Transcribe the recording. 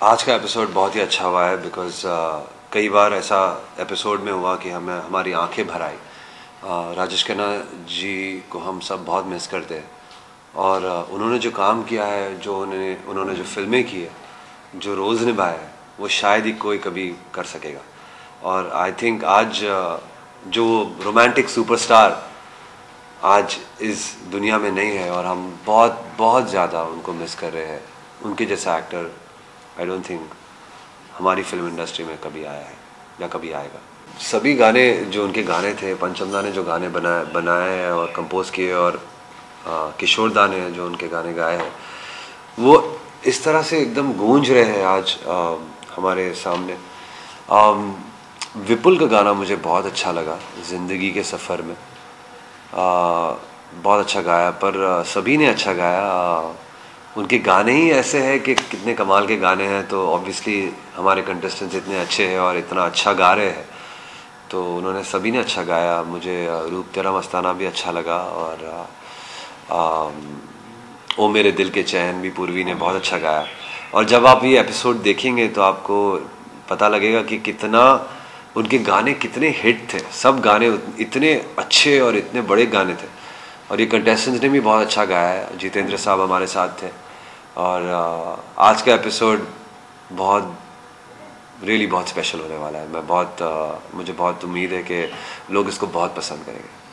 आज का एपिसोड बहुत ही अच्छा हुआ है बिकॉज़ कई बार ऐसा एपिसोड में हुआ कि हमें हमारी आंखें भर आई। राजेश खन्ना जी को हम सब बहुत मिस करते हैं और उन्होंने जो काम किया है, जो उन्होंने जो फिल्में की है, जो रोल्स निभाए हैं, वो शायद ही कोई कभी कर सकेगा। और आई थिंक आज जो रोमांटिक सुपरस्टार आज इस दुनिया में नहीं है और हम बहुत बहुत ज़्यादा उनको मिस कर रहे हैं। उनके जैसा एक्टर आई डोंट थिंक हमारी फिल्म इंडस्ट्री में कभी आया है या कभी आएगा। सभी गाने जो उनके गाने थे, पंचमदा ने जो गाने बनाए हैं और कंपोज किए और किशोर दा ने जो उनके गाने गाए हैं, वो इस तरह से एकदम गूंज रहे हैं आज हमारे सामने। विपुल का गाना मुझे बहुत अच्छा लगा, ज़िंदगी के सफ़र में बहुत अच्छा गाया, पर सभी ने अच्छा गाया। उनके गाने ही ऐसे हैं कि कितने कमाल के गाने हैं, तो ऑब्वियसली हमारे कंटेस्टेंट्स इतने अच्छे हैं और इतना अच्छा गा रहे हैं, तो उन्होंने सभी ने अच्छा गाया। मुझे रूप तेरा मस्ताना भी अच्छा लगा और ओ मेरे दिल के चैन भी पूर्वी ने बहुत अच्छा गाया। और जब आप ये एपिसोड देखेंगे तो आपको पता लगेगा कि कितना उनके गाने कितने हिट थे। सब गाने इतने अच्छे और इतने बड़े गाने थे और ये कंटेस्टेंट्स ने भी बहुत अच्छा गाया है। जितेंद्र साहब हमारे साथ थे और आज का एपिसोड बहुत बहुत स्पेशल होने वाला है। मुझे बहुत उम्मीद है कि लोग इसको बहुत पसंद करेंगे।